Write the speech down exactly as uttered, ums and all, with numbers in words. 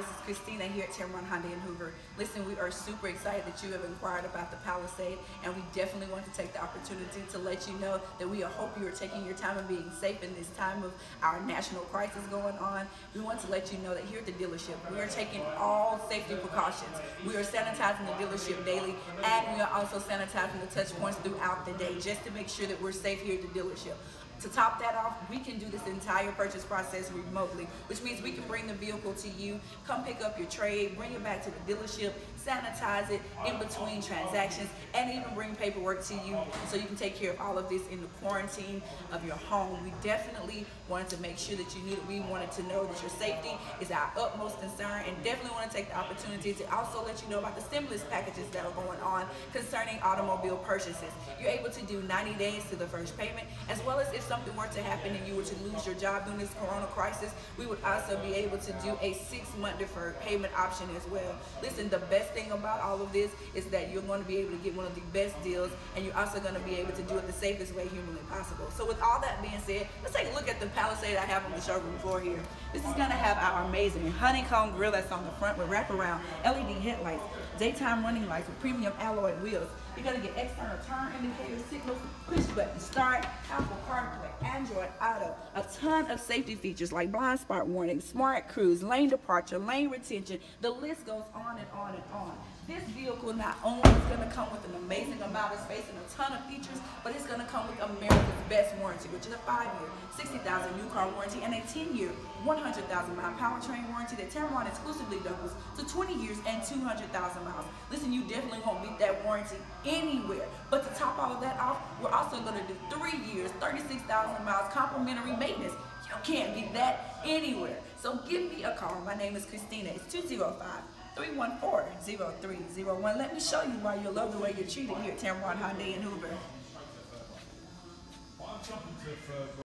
This is Christina here at Tameron Hyundai of Hoover. Listen, we are super excited that you have inquired about the Palisade, and we definitely want to take the opportunity to let you know that we hope you are taking your time and being safe in this time of our national crisis going on. We want to let you know that here at the dealership, we are taking all safety precautions. We are sanitizing the dealership daily, and we are also sanitizing the touch points throughout the day just to make sure that we're safe here at the dealership. To top that off, we can do this entire purchase process remotely, which means we can bring the vehicle to you, come pick up your trade, bring it back to the dealership, sanitize it in between transactions, and even bring paperwork to you so you can take care of all of this in the quarantine of your home. We definitely wanted to make sure that you knew that we wanted to know that your safety is our utmost concern, and definitely want to take the opportunity to also let you know about the stimulus packages that are going on concerning automobile purchases. You're able to do ninety days to the first payment, as well as if something were to happen and you were to lose your job during this corona crisis, we would also be able to do a six-month deferred payment option as well. Listen, the best thing about all of this is that you're going to be able to get one of the best deals, and you're also going to be able to do it the safest way humanly possible. So with all that being said, let's take a look at the Palisade I have on the showroom floor here. This is going to have our amazing honeycomb grille that's on the front with wraparound L E D headlights, daytime running lights with premium alloy wheels. You're going to get external turn indicators, signals, push button start, Apple CarPlay, Android Auto, a ton of safety features like blind spot warning, smart cruise, lane departure, lane retention. The list goes on and on and on. This vehicle not only is going to come with an amazing amount of space and a ton of features, but it's going to come with America's best warranty, which is a five-year, sixty thousand new car warranty, and a ten-year, one hundred thousand mile powertrain warranty that Tameron exclusively doubles to twenty years and two hundred thousand miles. Listen, you definitely won't beat that warranty anywhere. But to top all of that off, we're also going to do three years, thirty-six thousand miles complimentary maintenance. You can't beat that anywhere. So give me a call. My name is Christina. It's two zero five, three one four, zero three zero one. Let me show you why you'll love the way you're treated here at Tameron Hyundai of Hoover.